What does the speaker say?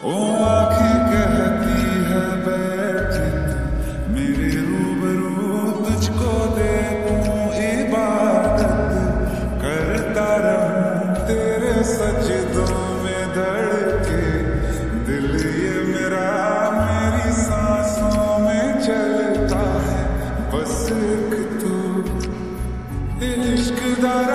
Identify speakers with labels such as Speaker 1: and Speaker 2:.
Speaker 1: ओ आँखें कहती है बैठी मेरे रूबरू तुझको देखूं, इबादत करता रहूं तेरे सजदों में धड़के दिल ये मेरा मेरी सांसों में चलता है बस एक तू इश्क दारा